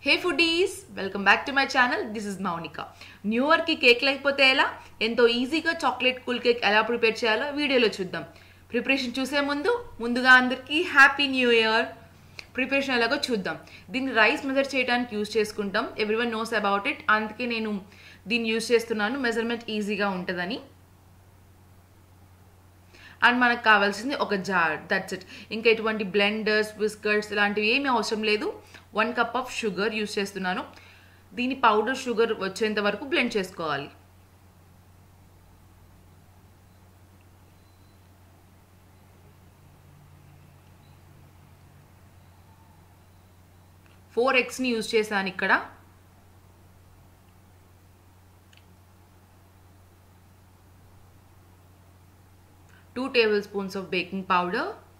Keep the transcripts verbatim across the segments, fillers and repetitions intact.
Hey foodies, welcome back to my channel. This is Monika. New Year ki cake lekapothe ela ento easy ga chocolate cool cake ela prepare cheyalo video lo chuddam. Preparation chuse mundu munduga andarki happy new year. Preparation elago chuddam. Din rice measure cheyadaniki use cheskuntam. Everyone knows about it. Anduke nenu din use chestunnanu measurement easy ga untadani. And మనకు కావాల్సింది ఒక jar, that's it. ఇంకా ఎటువంటి blenders viscous ఇలాంటివి ఏమీ అవసరం లేదు. One cup of sugar use చేస్తున్నాను. దీని పౌడర్ షుగర్ వచ్చేంత వరకు బ్లెండ్ చేసుకోవాలి. ఫోర్ ఎగ్స్ని యూజ్ చేశాను ఇక్కడ. two tablespoons of baking powder.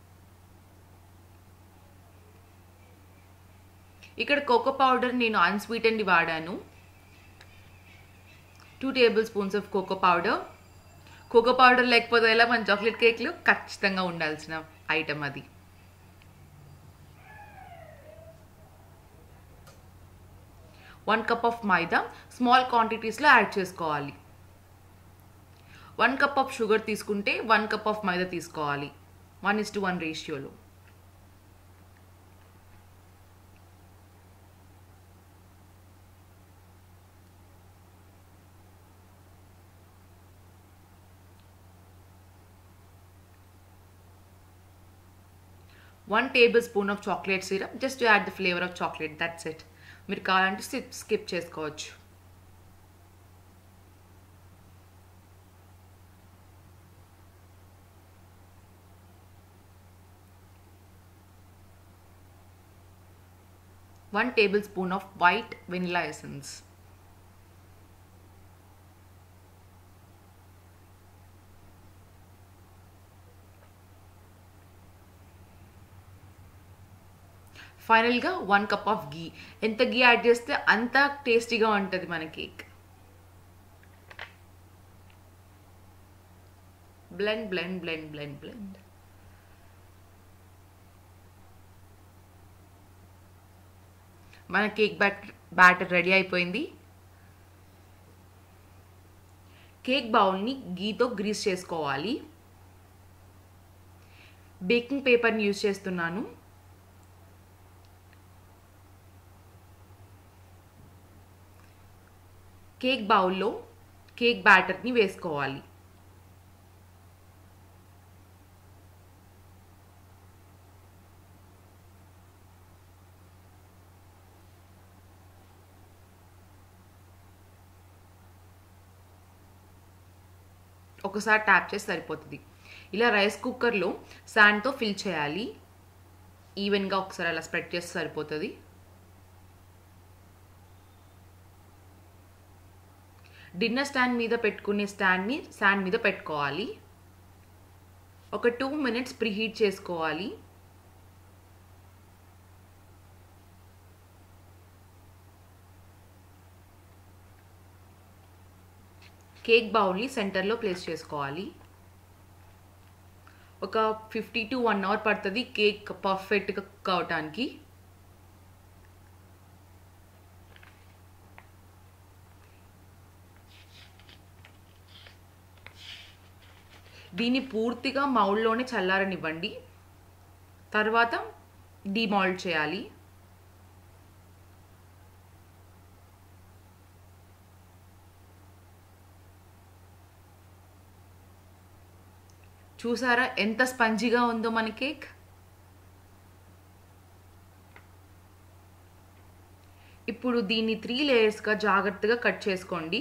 ఇక్కడ కోకో పౌడర్ నేను అన్స్వీటెండ్ వాడాను. two tablespoons of cocoa powder. Cocoa powder లేకపోతే ఎలా మన చాక్లెట్ కేక్లు ఖచ్చితంగా ఉండాల్సిన ఐటమ్ అది. one cup of మైదా స్మాల్ క్వాంటిటీస్లో యాడ్ చేసుకోవాలి. వన్ కప్ ఆఫ్ షుగర్ తీసుకుంటే వన్ కప్ ఆఫ్ మైదా తీసుకోవాలి. వన్ ఇస్ టు వన్ రేషియోలో. One tablespoon of chocolate syrup just to add the flavour of chocolate, that's it. మీరు కావాలంటే skip చేసుకోవచ్చు. one tablespoon of white vanilla essence. Final ga one cup of ghee. Enta ghee add chesthe anta tasty ga untadi mana cake. Blend blend blend blend blend. మన cake bat batter ready అయిపోయింది. Cake బౌల్ని గీతో grease చేసుకోవాలి. Baking పేపర్ని use చేస్తున్నాను. Cake బౌల్లో cake బ్యాటర్ని వేసుకోవాలి. ఒకసారి ట్యాప్ చేసి సరిపోతుంది. ఇలా రైస్ కుక్కర్లో శాండ్తో ఫిల్ చేయాలి. ఈవెన్గా ఒకసారి అలా స్ప్రెడ్ చేసి సరిపోతుంది. డిన్నర్ స్టాండ్ మీద పెట్టుకునే స్టాండ్ని శాండ్ మీద పెట్టుకోవాలి. ఒక టూ మినిట్స్ ప్రీహీట్ చేసుకోవాలి. కేక్ బౌల్ని సెంటర్లో ప్లేస్ చేసుకోవాలి. ఒక ఫిఫ్టీ టు వన్ అవర్ పడుతుంది కేక్ పర్ఫెక్ట్గా కుక్ అవటానికి. దీన్ని పూర్తిగా మౌల్డ్లోనే చల్లారనివ్వండి. తర్వాత డీమౌల్డ్ చేయాలి. చూసారా ఎంత స్పంజీగా ఉందో మన కేక్. ఇప్పుడు దీన్ని త్రీ లేయర్స్గా జాగ్రత్తగా కట్ చేసుకోండి.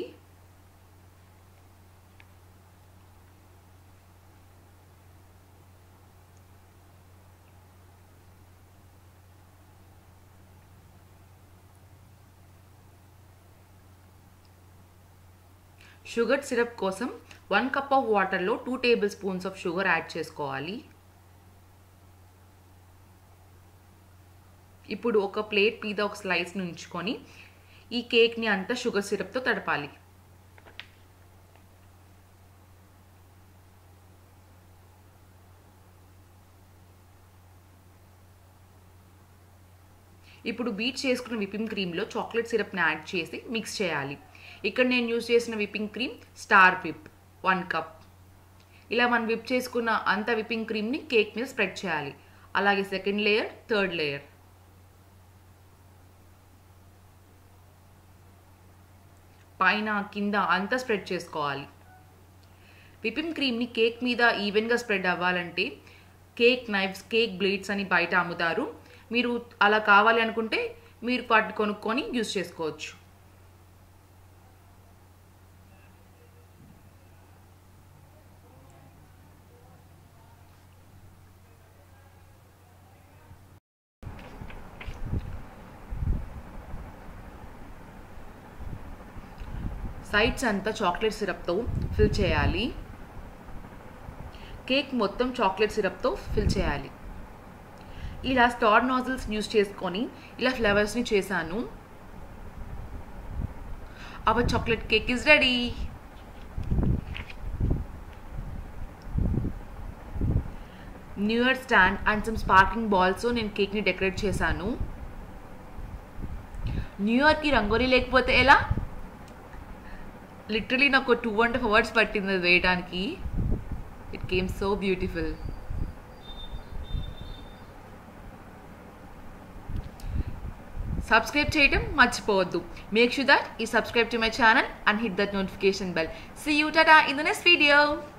షుగర్ సిరప్ కోసం వన్ కప్ ఆఫ్ వాటర్లో two tablespoons of sugar add చేసుకోవాలి. ఇప్పుడు ఒక ప్లేట్ మీద ఒక స్లైస్ని ఉంచుకొని ఈ కేక్ని అంతా షుగర్ సిరప్తో తడపాలి. ఇప్పుడు బీట్ చేసుకున్న విప్పింగ్ క్రీమ్లో చాక్లెట్ సిరప్ని యాడ్ చేసి మిక్స్ చేయాలి. ఇక్కడ నేను యూజ్ చేసిన whipping cream star whip one cup. ఇలా మనం విప్ చేసుకున్న అంత విప్పింగ్ క్రీమ్ని కేక్ మీద స్ప్రెడ్ చేయాలి. అలాగే సెకండ్ లేయర్, థర్డ్ లేయర్. పైన కింద అంతా స్ప్రెడ్ చేసుకోవాలి. విప్పింగ్ క్రీమ్ని కేక్ మీద ఈవెన్గా స్ప్రెడ్ అవ్వాలంటే కేక్ నైఫ్స్, కేక్ బ్లేడ్స్ అని బయట అమ్ముతారు. మీరు అలా కావాలి అనుకుంటే మీరు వాటిని కొనుక్కొని యూజ్ చేసుకోవచ్చు. సైడ్స్ అంతా చాక్లెట్ సిరప్తో ఫిల్ చేయాలి. కేక్ మొత్తం చాక్లెట్ సిరప్తో ఫిల్ చేయాలి. ఇలా స్టార్ నాజిల్స్ యూజ్ చేసుకొని ఇలా ఫ్లేవర్స్ని చేశాను. Our chocolate cake is ready. New year stand and some sparking balls నేను కేక్ని డెకరేట్ చేశాను. న్యూ ఇయర్కి రంగోలీ లేకపోతే ఎలా? లిటరలీ నాకు టూ అండ్ హాఫ్ అవర్స్ పట్టింది అది వేయడానికి. It came so beautiful. Subscribe చేయడం మర్చిపోవద్దు. Make sure that you subscribe to my channel and hit that notification bell. See you, tata, in the next video.